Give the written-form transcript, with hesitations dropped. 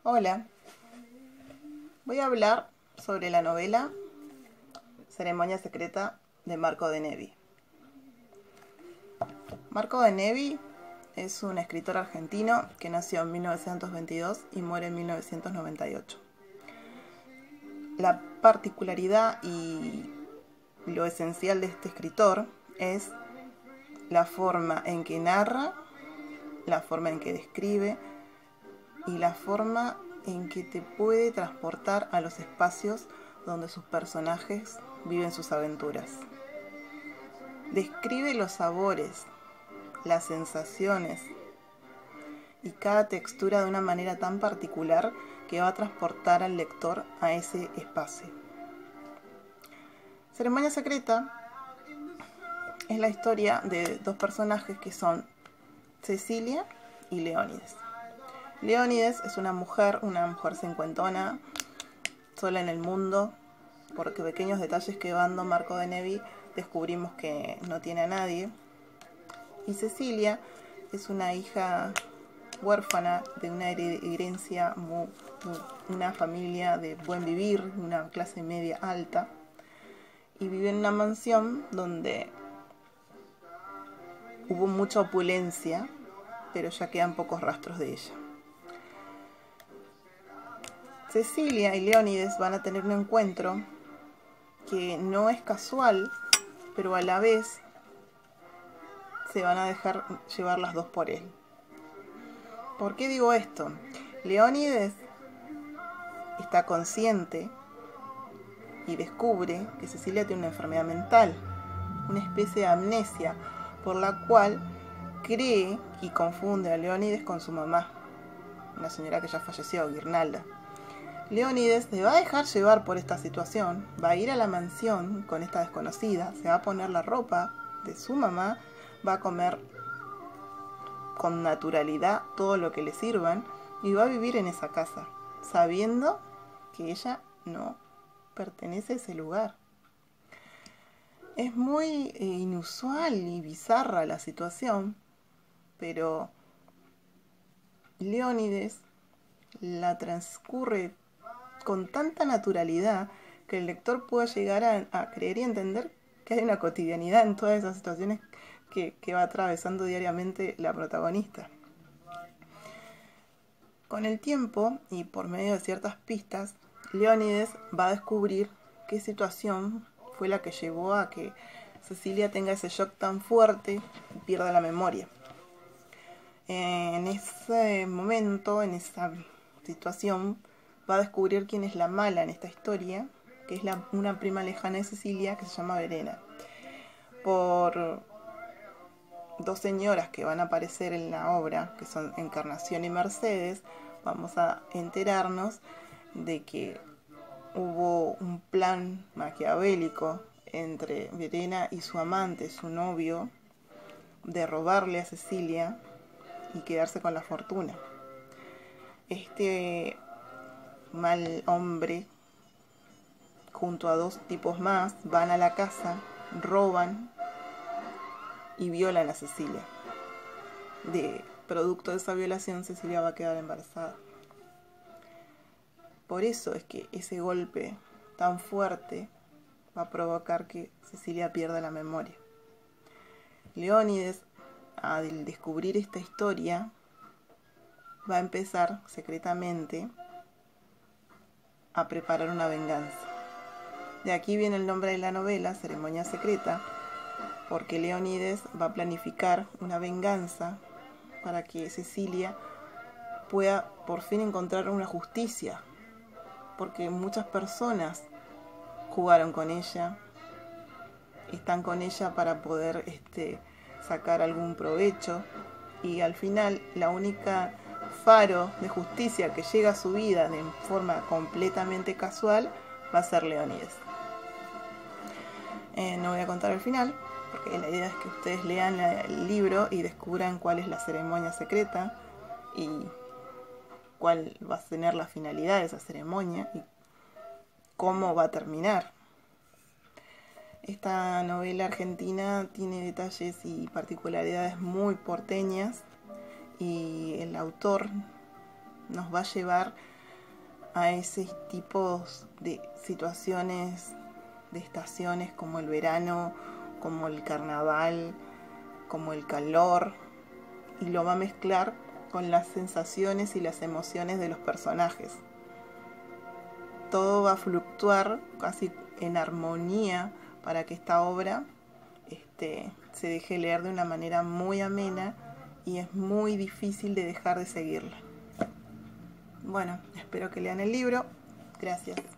Hola, voy a hablar sobre la novela Ceremonia Secreta de Marco de Nevi. Marco de Nevi es un escritor argentino que nació en 1922 y muere en 1998. La particularidad y lo esencial de este escritor es la forma en que narra, la forma en que describe y la forma en que te puede transportar a los espacios donde sus personajes viven sus aventuras. Describe los sabores, las sensaciones y cada textura de una manera tan particular que va a transportar al lector a ese espacio. Ceremonia Secreta es la historia de dos personajes que son Cecilia y Leónides. Leónides es una mujer cincuentona, sola en el mundo. Por pequeños detalles que va dando Marco de Nevi descubrimos que no tiene a nadie. Y Cecilia es una hija huérfana de una herencia, una familia de buen vivir, una clase media alta, y vive en una mansión donde hubo mucha opulencia, pero ya quedan pocos rastros de ella. Cecilia y Leónides van a tener un encuentro que no es casual, pero a la vez se van a dejar llevar las dos por él. ¿Por qué digo esto? Leónides está consciente y descubre que Cecilia tiene una enfermedad mental, una especie de amnesia, por la cual cree y confunde a Leónides con su mamá, una señora que ya falleció, Guirnalda. Leónides se va a dejar llevar por esta situación, va a ir a la mansión con esta desconocida, se va a poner la ropa de su mamá, va a comer con naturalidad todo lo que le sirvan y va a vivir en esa casa, sabiendo que ella no pertenece a ese lugar. Es muy inusual y bizarra la situación, pero Leónides la transcurre con tanta naturalidad que el lector pueda llegar a creer y entender que hay una cotidianidad en todas esas situaciones que va atravesando diariamente la protagonista. Con el tiempo y por medio de ciertas pistas, Leónides va a descubrir qué situación fue la que llevó a que Cecilia tenga ese shock tan fuerte y pierda la memoria. En ese momento, en esa situación, va a descubrir quién es la mala en esta historia, que es una prima lejana de Cecilia que se llama Verena. Por dos señoras que van a aparecer en la obra, que son Encarnación y Mercedes, vamos a enterarnos de que hubo un plan maquiavélico entre Verena y su amante, su novio, de robarle a Cecilia y quedarse con la fortuna. Este mal hombre, junto a dos tipos más, van a la casa, roban y violan a Cecilia. Producto de esa violación, Cecilia va a quedar embarazada. Por eso es que ese golpe tan fuerte va a provocar que Cecilia pierda la memoria. Leónides, al descubrir esta historia, va a empezar secretamente a preparar una venganza. De aquí viene el nombre de la novela, Ceremonia Secreta, porque Leónides va a planificar una venganza para que Cecilia pueda por fin encontrar una justicia, porque muchas personas jugaron con ella, están con ella para poder sacar algún provecho, y al final la única faro de justicia que llega a su vida de forma completamente casual va a ser Leónides. No voy a contar el final, porque la idea es que ustedes lean el libro y descubran cuál es la ceremonia secreta y cuál va a tener la finalidad de esa ceremonia y cómo va a terminar. Esta novela argentina tiene detalles y particularidades muy porteñas y el autor nos va a llevar a ese tipo de situaciones, de estaciones como el verano, como el carnaval, como el calor, y lo va a mezclar con las sensaciones y las emociones de los personajes. Todo va a fluctuar casi en armonía para que esta obra se deje leer de una manera muy amena y es muy difícil de dejar de seguirla. Bueno, espero que lean el libro. Gracias.